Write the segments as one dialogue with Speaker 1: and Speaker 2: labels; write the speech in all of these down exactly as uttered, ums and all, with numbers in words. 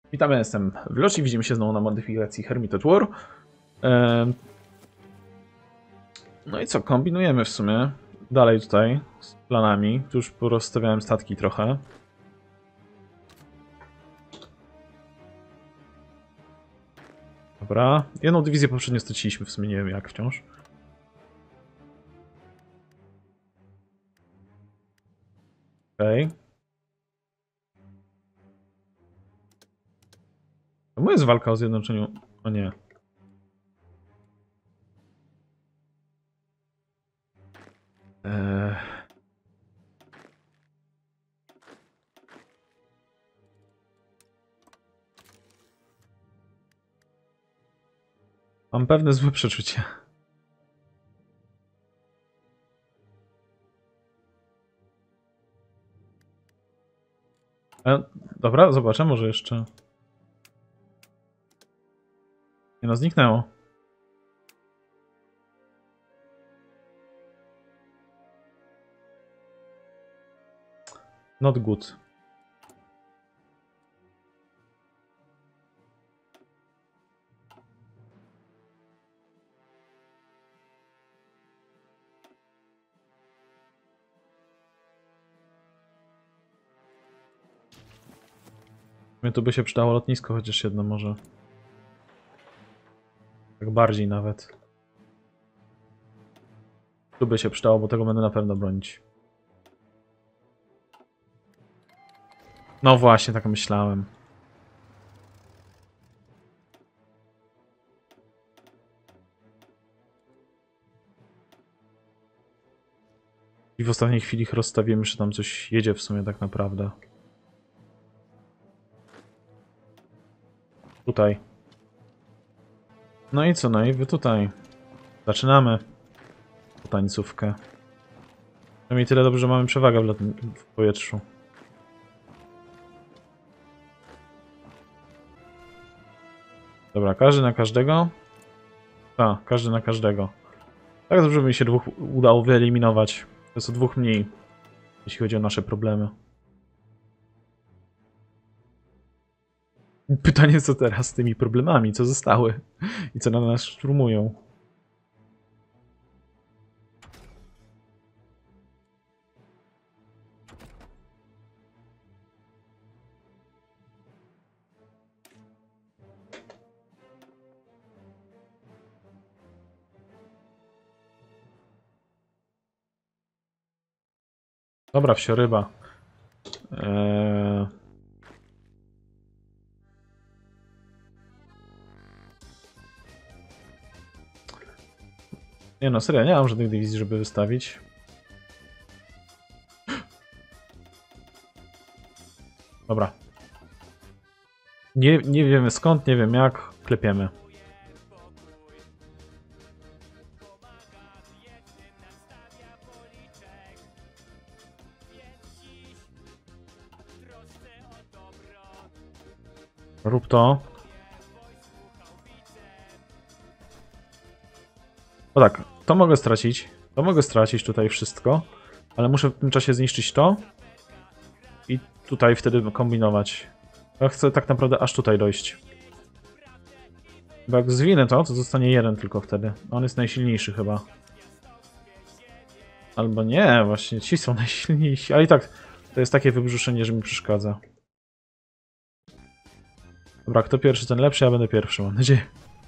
Speaker 1: Witamy, jestem Vloci, widzimy się znowu na modyfikacji Hermitage War. Eee... No i co, kombinujemy w sumie dalej tutaj z planami. Tu już porozstawiałem statki trochę. Dobra, jedną dywizję poprzednio straciliśmy, w sumie nie wiem jak wciąż. Okej. Okay. Czemu jest walka o zjednoczeniu? O nie. Eee... Mam pewne złe przeczucie. E, dobra, zobaczę, może jeszcze... Nie no, zniknęło. Not good. Mnie tu by się przydało lotnisko chociaż jedno może. Tak bardziej nawet. Tu by się przydało, bo tego będę na pewno bronić. No właśnie, tak myślałem. I w ostatniej chwili ich rozstawimy, że tam coś jedzie w sumie tak naprawdę. Tutaj. No i co, no i wy tutaj. Zaczynamy tańcówkę. Przynajmniej tyle dobrze, że mamy przewagę w, w powietrzu. Dobra, każdy na każdego. Tak, każdy na każdego. Tak dobrze by mi się dwóch udało wyeliminować. To jest o dwóch mniej, jeśli chodzi o nasze problemy. Pytanie, co teraz z tymi problemami, co zostały i co na nas szturmują. Dobra, wsioryba. Eee... Nie no, serio, nie mam żadnych dywizji, żeby wystawić. Dobra. Nie, nie wiemy skąd, nie wiem jak, klepiemy. Rób to. O tak, to mogę stracić. To mogę stracić tutaj wszystko. Ale muszę w tym czasie zniszczyć to. I tutaj wtedy kombinować. Ja chcę tak naprawdę aż tutaj dojść. Bo jak zwinę to, to zostanie jeden tylko wtedy. On jest najsilniejszy chyba. Albo nie, właśnie ci są najsilniejsi. Ale i tak, to jest takie wybrzuszenie, że mi przeszkadza. Dobra, kto pierwszy, ten lepszy, ja będę pierwszy, mam nadzieję.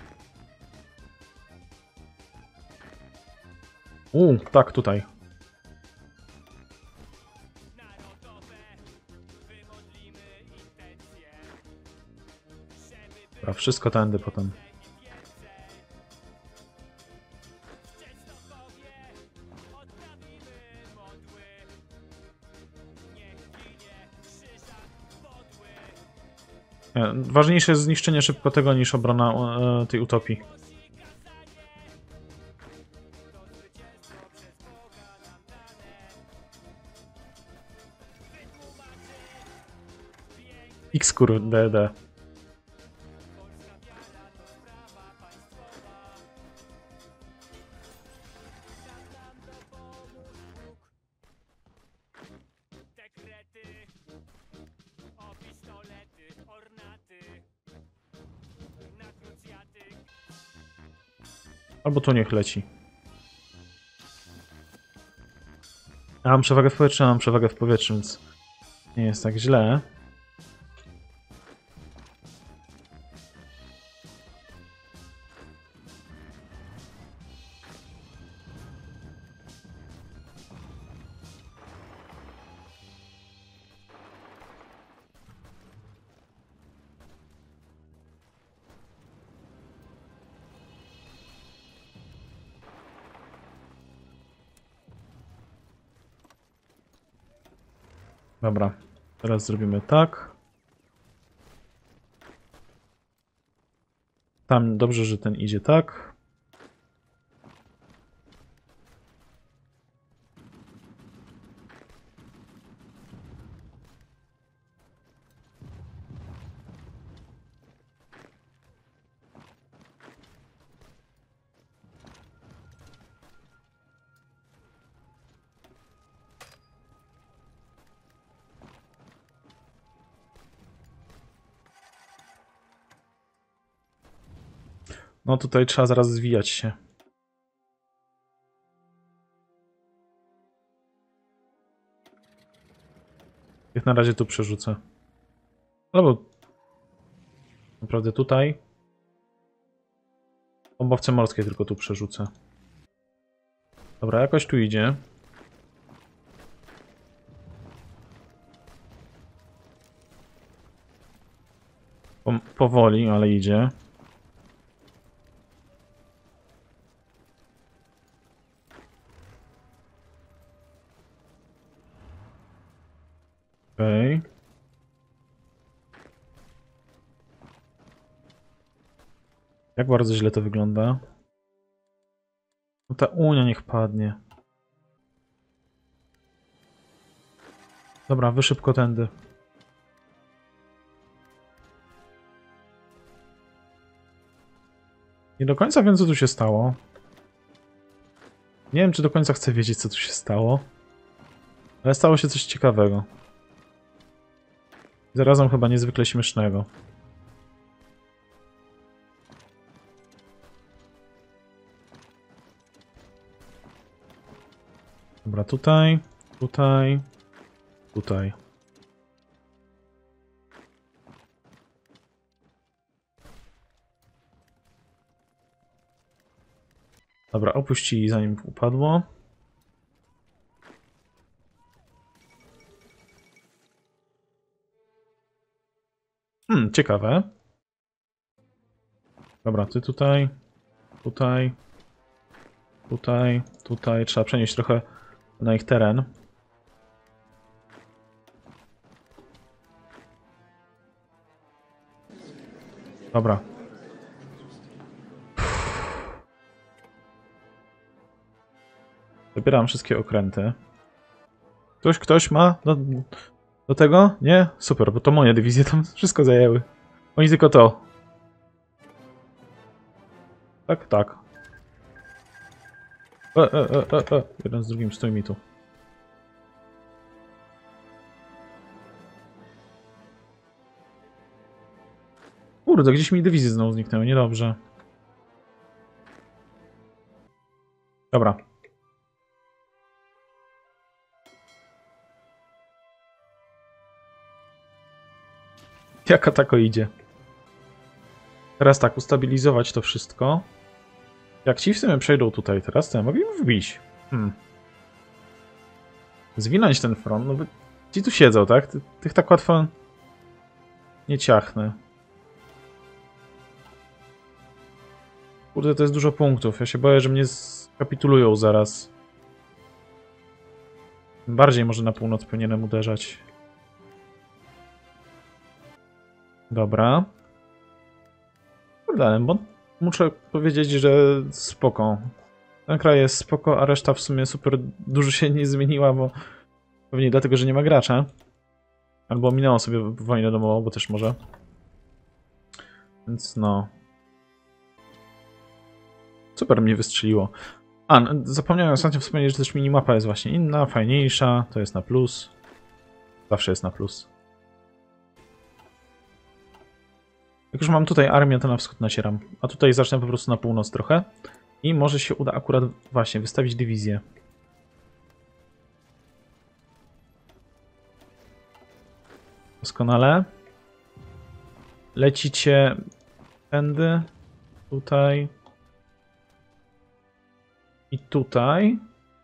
Speaker 1: Uuu, tak, tutaj. Dobra, wszystko tędy potem. Nie, ważniejsze jest zniszczenie szybko tego niż obrona e, tej utopii. X kurde D. Albo tu niech leci. Ja mam przewagę w powietrzu, ja mam przewagę w powietrzu, więc nie jest tak źle. Dobra, teraz zrobimy tak. Tam dobrze, że ten idzie tak. No tutaj trzeba zaraz zwijać się. Jak na razie tu przerzucę. Albo naprawdę tutaj. Bombowce morskie tylko tu przerzucę. Dobra, jakoś tu idzie. Po, powoli, ale idzie. Okej. Okay. Jak bardzo źle to wygląda. No ta Unia niech padnie. Dobra, wy szybko tędy. Nie do końca wiem, co tu się stało. Nie wiem, czy do końca chcę wiedzieć, co tu się stało. Ale stało się coś ciekawego. Zarazem chyba niezwykle śmiesznego. Dobra, tutaj, tutaj, tutaj. Dobra, opuścili zanim upadło. Hmm, ciekawe. Dobra, ty tutaj, tutaj, tutaj, tutaj. Trzeba przenieść trochę na ich teren. Dobra. Zabieram wszystkie okręty. Ktoś, ktoś ma do, do tego? Nie? Super, bo to moje dywizje tam wszystko zajęły. Oni tylko to. Tak, tak. E, e, e, e, e. Jeden z drugim stoi mi tu. Kurde, gdzieś mi dywizje znowu zniknęły, niedobrze. Dobra. Jaka tako idzie? Teraz tak, ustabilizować to wszystko. Jak ci w sumie przejdą tutaj teraz, to ja mogę im wbić. Hmm. Zwinąć ten front, no bo ci tu siedzą, tak? Ty, tych tak łatwo nie ciachnę. Kurde, to jest dużo punktów. Ja się boję, że mnie skapitulują zaraz. Bardziej może na północ powinienem uderzać. Dobra. Kurde, bo muszę powiedzieć, że spoko. Ten kraj jest spoko, a reszta w sumie super dużo się nie zmieniła, bo pewnie dlatego, że nie ma gracza. Albo minęło sobie wojnę domową, bo też może. Więc no. Super mnie wystrzeliło. A, zapomniałem ostatnio wspomnieć, że też minimapa jest właśnie inna, fajniejsza. To jest na plus. Zawsze jest na plus. Jak już mam tutaj armię, to na wschód nacieram. A tutaj zacznę po prostu na północ trochę. I może się uda akurat właśnie wystawić dywizję. Doskonale. Lecicie tędy, tutaj i tutaj.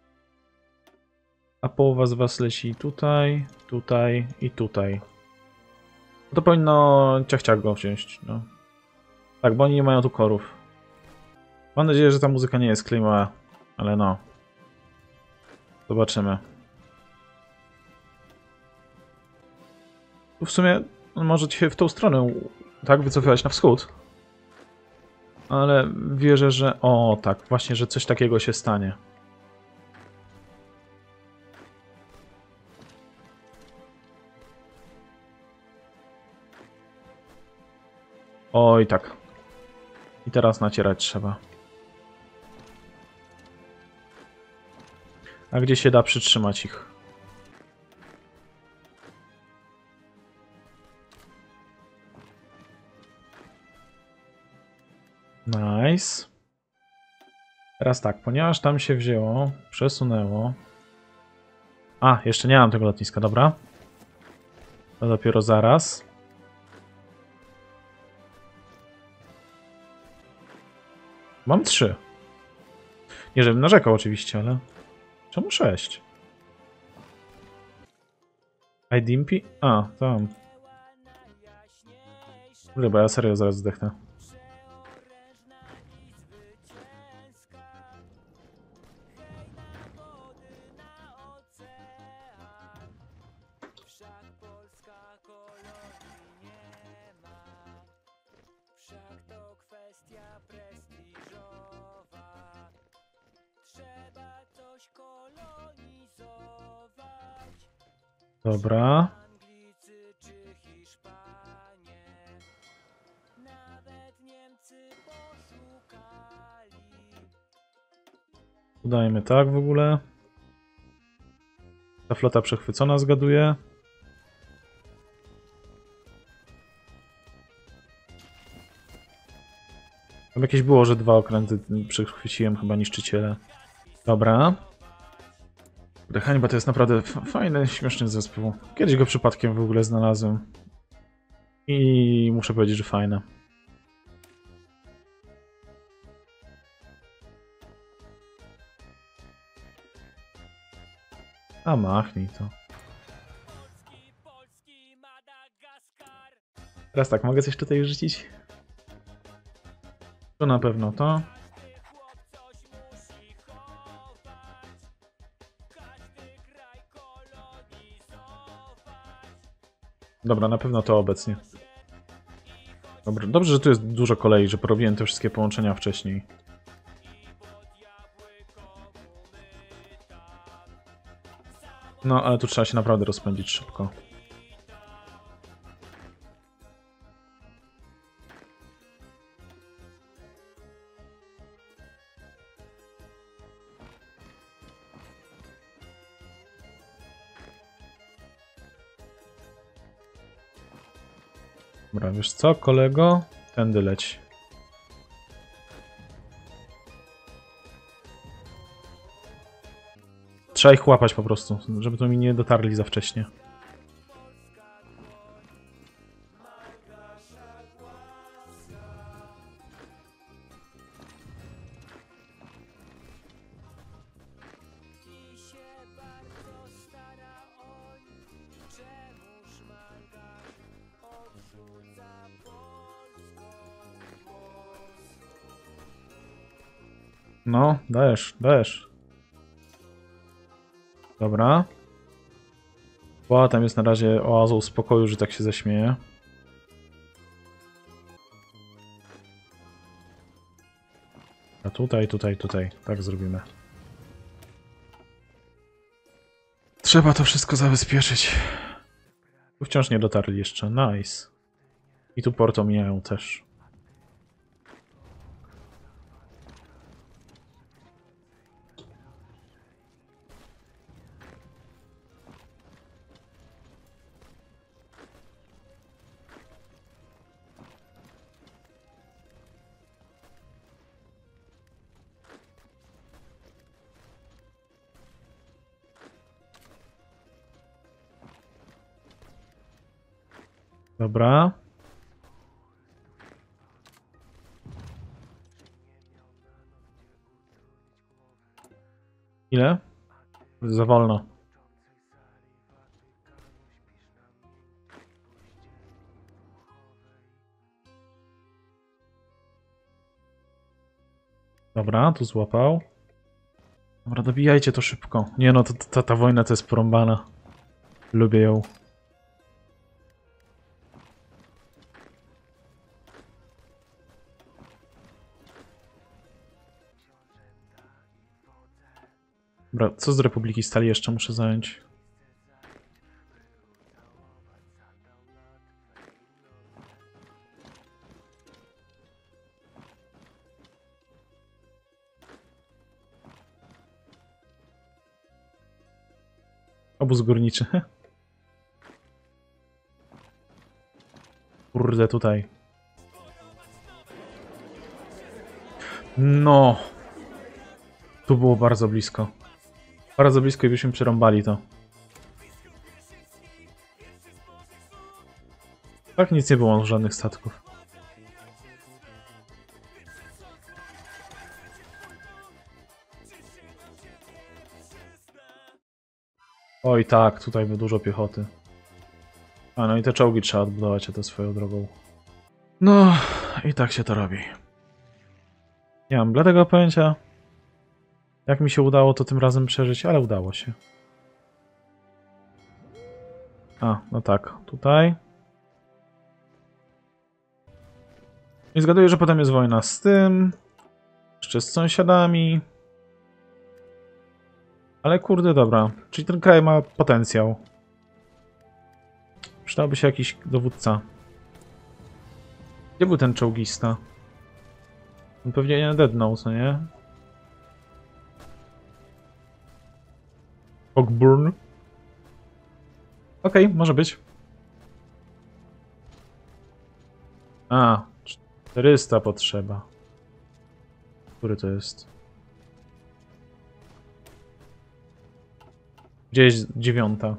Speaker 1: A połowa z was leci tutaj, tutaj i tutaj. No to powinno ciach go wziąć. No. Tak, bo oni nie mają tu korów. Mam nadzieję, że ta muzyka nie jest klimowa, ale no. Zobaczymy. Tu w sumie może się w tą stronę tak wycofywać na wschód. Ale wierzę, że... O, tak, właśnie, że coś takiego się stanie. Oj, tak. I teraz nacierać trzeba. A gdzie się da przytrzymać ich? Nice. Teraz tak, ponieważ tam się wzięło, przesunęło. A, jeszcze nie mam tego lotniska, dobra. To dopiero zaraz. Mam trzy. Nie, żebym narzekał oczywiście, ale... Czemu sześć? Idimpy? A, tam. Kurde, bo ja serio zaraz zdechnę. Dobra. Udajmy tak w ogóle. Ta flota przechwycona zgaduje. Tam jakieś było, że dwa okręty przechwyciłem, chyba niszczyciele. Dobra. Hannibal to jest naprawdę fajny, śmieszny zespół. Kiedyś go przypadkiem w ogóle znalazłem. I muszę powiedzieć, że fajne. A machnij to. Teraz tak, mogę coś tutaj rzucić? To na pewno to. Dobra, na pewno to obecnie. Dobra, dobrze, że tu jest dużo kolei, że porobiłem te wszystkie połączenia wcześniej. No, ale tu trzeba się naprawdę rozpędzić szybko. Dobra, wiesz co, kolego? Tędy leć. Trzeba ich łapać po prostu, żeby to mi nie dotarli za wcześnie. No, dajesz, dajesz. Dobra. Bo tam jest na razie oazą spokoju, że tak się zaśmieje. A tutaj, tutaj, tutaj. Tak zrobimy. Trzeba to wszystko zabezpieczyć. Tu wciąż nie dotarli jeszcze. Nice. I tu port omijają też. Dobra. Ile? Za wolno. Dobra, tu złapał. Dobra, dobijajcie to szybko. Nie no, to, to, ta wojna to jest porąbana. Lubię ją. Dobra, co z Republiki Stali jeszcze muszę zająć? Obóz górniczy. Kurde, tutaj. No. Tu było bardzo blisko. Bardzo blisko i byśmy przerąbali to. Tak, nic nie było, żadnych statków. Oj tak, tutaj było dużo piechoty. A no i te czołgi trzeba odbudować, a to swoją drogą. No i tak się to robi. Nie mam bladego pojęcia, jak mi się udało to tym razem przeżyć, ale udało się. A, no tak, tutaj. I zgaduję, że potem jest wojna z tym, jeszcze z sąsiadami. Ale kurde, dobra. Czyli ten kraj ma potencjał. Przydałby się jakiś dowódca. Gdzie był ten czołgista? On pewnie nie deadnął, co nie? Cockburn. Okej, okay, może być. A, czterysta potrzeba. Który to jest? Gdzie jest dziewiąta?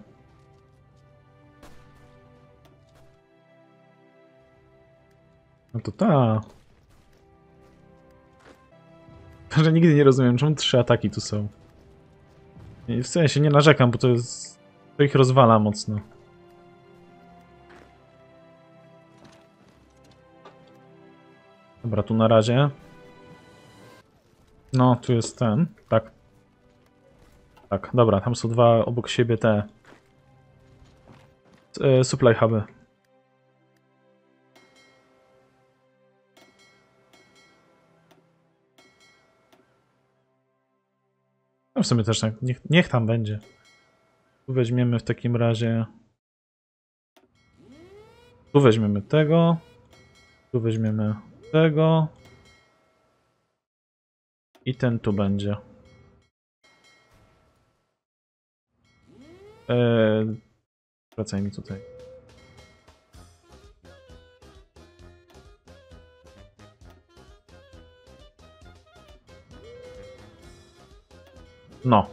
Speaker 1: No to ta. Że nigdy nie rozumiem, czemu trzy ataki tu są. W sensie nie narzekam, bo to jest... To ich rozwala mocno. Dobra, tu na razie. No, tu jest ten. Tak. Tak, dobra, tam są dwa obok siebie te... E, supply huby. No w sumie też tak, niech, niech tam będzie. Tu weźmiemy w takim razie... Tu weźmiemy tego. Tu weźmiemy tego. I ten tu będzie. Eee, wracaj mi tutaj. No.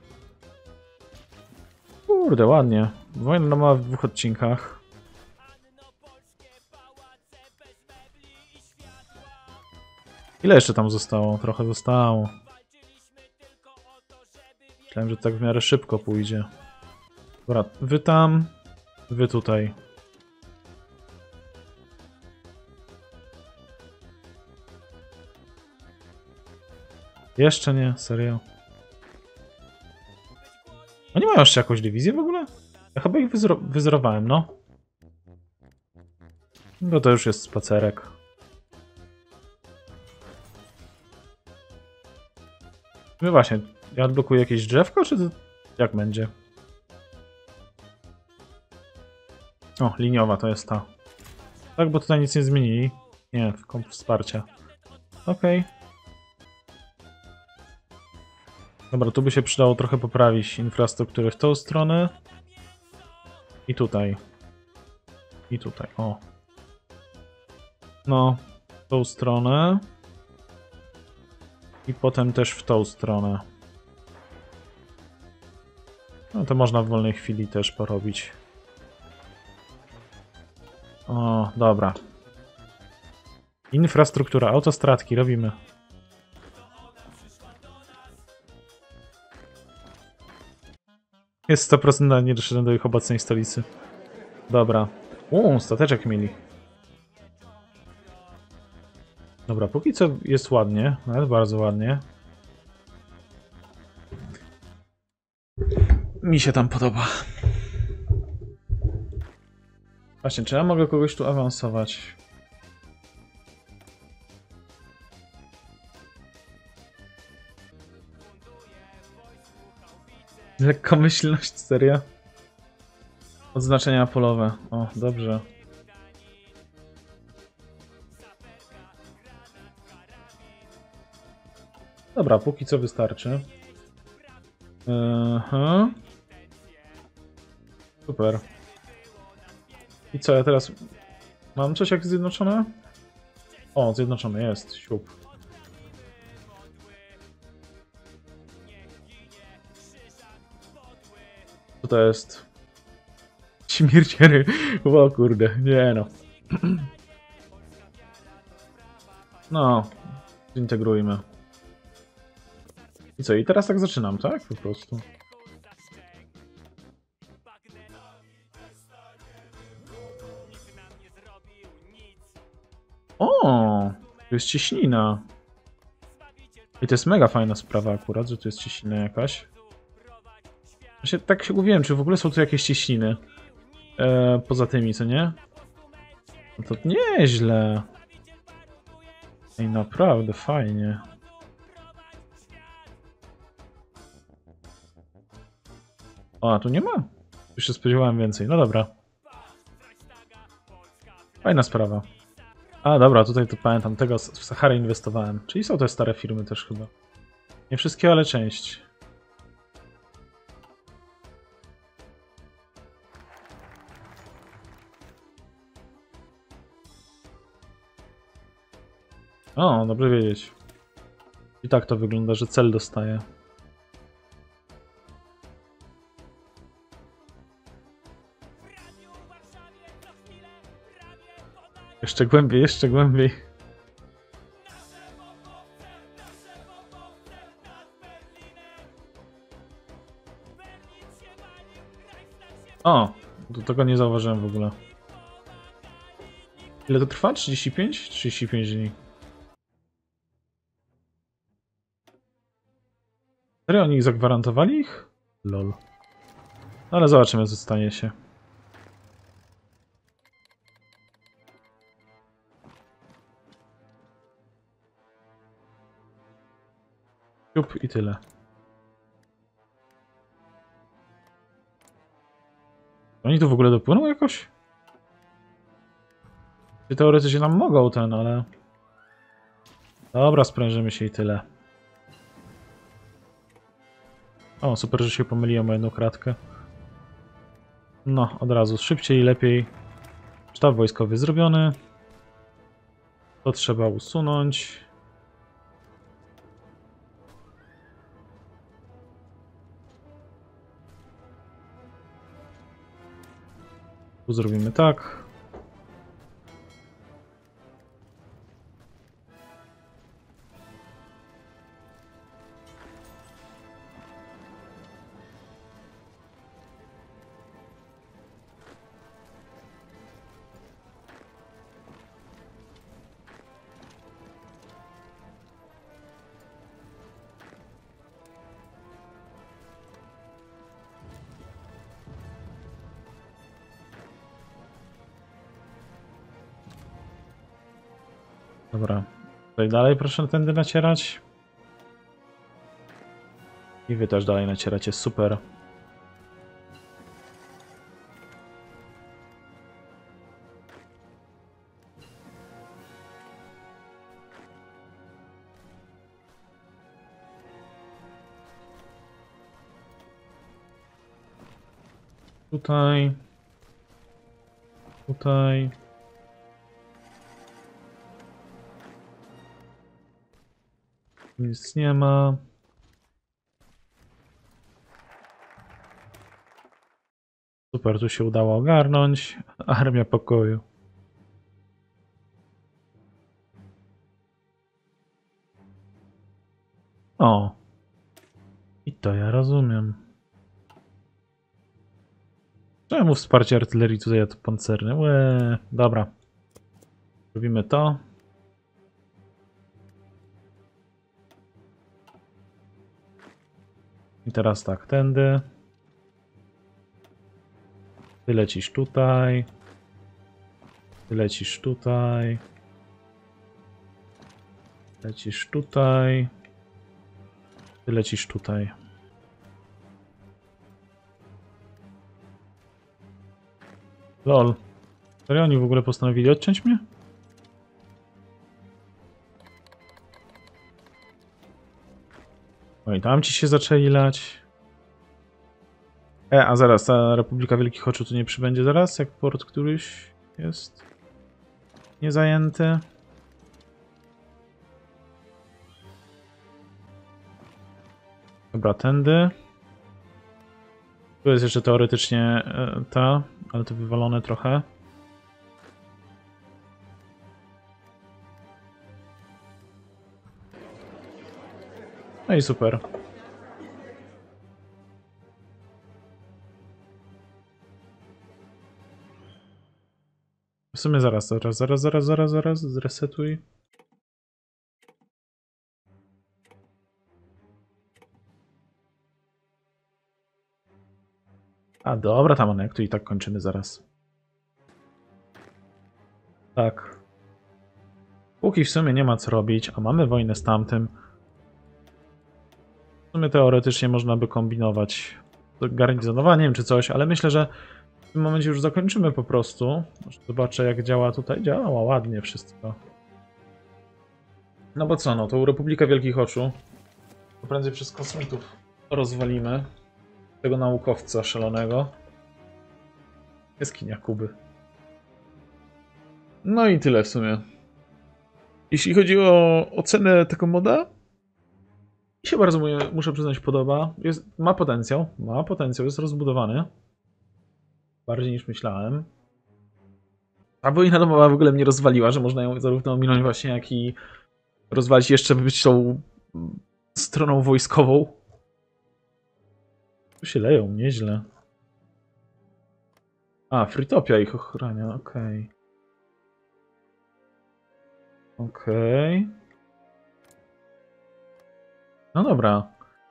Speaker 1: Kurde, ładnie. Wojna domała w dwóch odcinkach. Ile jeszcze tam zostało? Trochę zostało. Myślałem, że tak w miarę szybko pójdzie. Dobra, wy tam, wy tutaj. Jeszcze nie, serio. Oni mają jeszcze jakąś dywizję w ogóle? Ja chyba ich wyzero wyzerowałem, no. No to już jest spacerek. No właśnie, ja odblokuję jakieś drzewko, czy to jak będzie? O, liniowa to jest ta. Tak, bo tutaj nic nie zmienili. Nie, komp wsparcia. Okej. Okay. Dobra, tu by się przydało trochę poprawić infrastrukturę w tą stronę. I tutaj. I tutaj, o. No, w tą stronę. I potem też w tą stronę. No to można w wolnej chwili też porobić. O, dobra. Infrastruktura, autostradki robimy. Jest sto procent, ale nie doszedłem do ich obecnej stolicy. Dobra. Uuu, stateczek mieli. Dobra, póki co jest ładnie, nawet bardzo ładnie. Mi się tam podoba. Właśnie, czy ja mogę kogoś tu awansować? Lekkomyślność, serio? Odznaczenia polowe. O, dobrze. Dobra, póki co wystarczy. Aha. Super. I co, ja teraz... Mam coś jak zjednoczone? O, zjednoczone jest. Siup. Co to jest? Śmierciary. O kurde, nie no. No, zintegrujmy. I co, i teraz tak zaczynam, tak? Po prostu. O, to jest cieśnina. I to jest mega fajna sprawa akurat, że tu jest cieśnina jakaś. Właśnie tak się mówiłem, czy w ogóle są tu jakieś cieśniny? E, poza tymi, co nie? No to nieźle. Ej, naprawdę fajnie. O, a tu nie ma? Już się spodziewałem więcej. No dobra. Fajna sprawa. A dobra, tutaj to pamiętam, tego w Saharę inwestowałem. Czyli są te stare firmy też chyba. Nie wszystkie, ale część. O, dobrze wiedzieć. I tak to wygląda, że cel dostaje. Jeszcze głębiej, jeszcze głębiej. O, do tego nie zauważyłem w ogóle. Ile to trwa? trzydzieści pięć? trzydzieści pięć dni. Serio, oni zagwarantowali ich? Lol. No ale zobaczymy, co stanie się. Ciup i tyle. Oni tu w ogóle dopłyną jakoś? Teoretycznie nam mogą ten, ale... Dobra, sprężymy się i tyle. O, super, że się pomyliłem o jedną kratkę. No, od razu szybciej i lepiej. Sztab wojskowy zrobiony. To trzeba usunąć. Tu zrobimy tak. Dobra. Tutaj dalej proszę tędy nacierać. I wy też dalej nacieracie, super. Tutaj. Tutaj. Nic nie ma. Super, tu się udało ogarnąć. Armia pokoju. O. I to ja rozumiem. Czemu wsparcie artylerii tutaj, a to pancerne? Łe, dobra. Robimy to. I teraz tak, tędy. Ty lecisz tutaj. Ty lecisz tutaj. Lecisz tutaj. Ty lecisz tutaj. Lol. Serio oni w ogóle postanowili odciąć mnie? Oj, tam ci się zaczęli lać. E, a zaraz, ta Republika Wielkich Oczu tu nie przybędzie zaraz, jak port któryś jest niezajęty. Dobra, tędy. Tu jest jeszcze teoretycznie e, ta, ale to wywalone trochę. No i super. W sumie zaraz, zaraz, zaraz, zaraz, zaraz, zaraz, zresetuj. A dobra, tam one, jak tu i tak kończymy zaraz. Tak. Póki w sumie nie ma co robić, a mamy wojnę z tamtym. W sumie teoretycznie można by kombinować z garnizonowaniem czy coś, ale myślę, że w tym momencie już zakończymy po prostu. Zobaczę jak działa tutaj. Działa ładnie wszystko. No bo co, no to Republika Wielkich Oczu. To prędzej przez kosmitów rozwalimy. Tego naukowca szalonego. Jaskinia Kuby. No i tyle w sumie. Jeśli chodzi o ocenę tego moda, mi się bardzo, muszę przyznać, podoba. Jest, ma potencjał, ma potencjał, jest rozbudowany. Bardziej niż myślałem. A wojna domowa w ogóle mnie rozwaliła, że można ją zarówno ominąć właśnie, jak i rozwalić, jeszcze być tą stroną wojskową. Tu się leją, nieźle. A, Fritopia ich ochrania, okej. Okay. Okej. Okay. No dobra.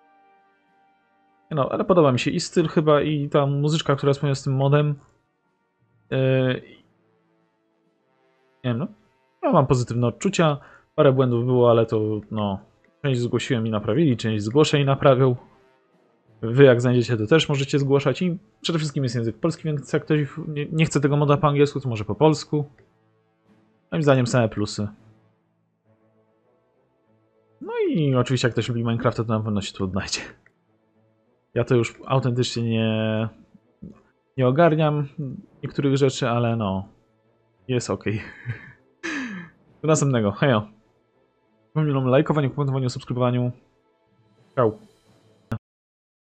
Speaker 1: No, ale podoba mi się i styl chyba, i ta muzyczka, która jest powiązana z tym modem. Yy... Nie wiem, no. Ja mam pozytywne odczucia. Parę błędów było, ale to no... Część zgłosiłem i naprawili, część zgłoszę i naprawił. Wy jak znajdziecie, to też możecie zgłaszać i przede wszystkim jest język polski, więc jak ktoś nie, nie chce tego moda po angielsku, to może po polsku. Moim zdaniem same plusy. No i oczywiście jak ktoś lubi Minecrafta, to na pewno się tu odnajdzie. Ja to już autentycznie nie, nie ogarniam niektórych rzeczy, ale no, jest ok. Do następnego, hejo. Przypominam o lajkowaniu, komentowaniu, subskrybowaniu. Ciao.